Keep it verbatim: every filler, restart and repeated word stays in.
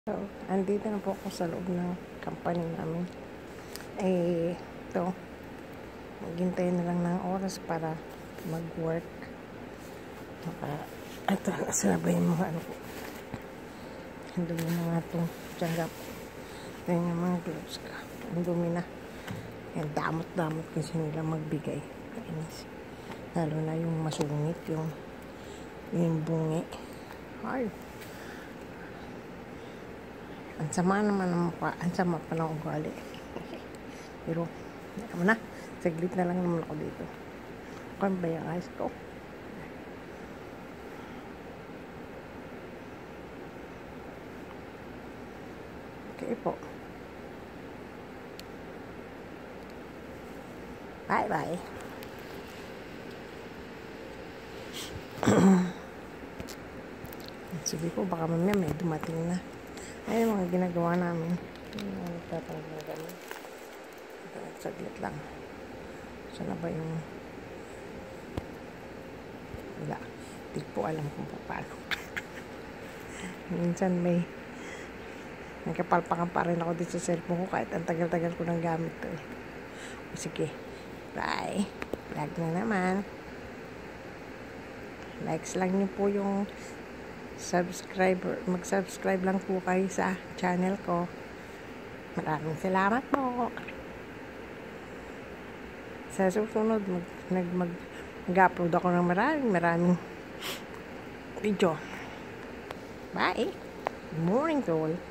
So, andito na po ako sa loob ng company namin. Eh, ito, maghintay na lang ng oras para mag-work. Maka, ito, nasa ba yung mga ano po. Ang dumi na nga itong tiyangap. Ito yung mga gloves ka. Ang dumi na. Yan, damot-damot kasi nila magbigay. Kainis. Lalo na yung masungit, yung, yung bungi. Ay, ang sama naman ng mukha, ang sama pa ng ugali. Pero, naman na, saglit na lang naman ako dito. Kung ba yung eyes ko? Okay po. Bye-bye. Sige po, baka mamaya may dumating na. Ayun mga ginagawa namin. Yung mga nagtatawag na gano'n. Saglit lang. Saan na ba yung... Wala. Hindi po alam kung paano. Minsan may... Nagkapalpakan pa rin ako dito sa cellphone ko kahit ang tagal-tagal ko nang gamit to eh. O sige. Bye. Vlog na naman. Likes lang niyo po yung... subscriber, mag-subscribe lang po kayo sa channel ko. Maraming salamat po. Sa susunod, mag, mag, mag, mag-upload ako ng maraming, maraming video. Bye! Good morning to all.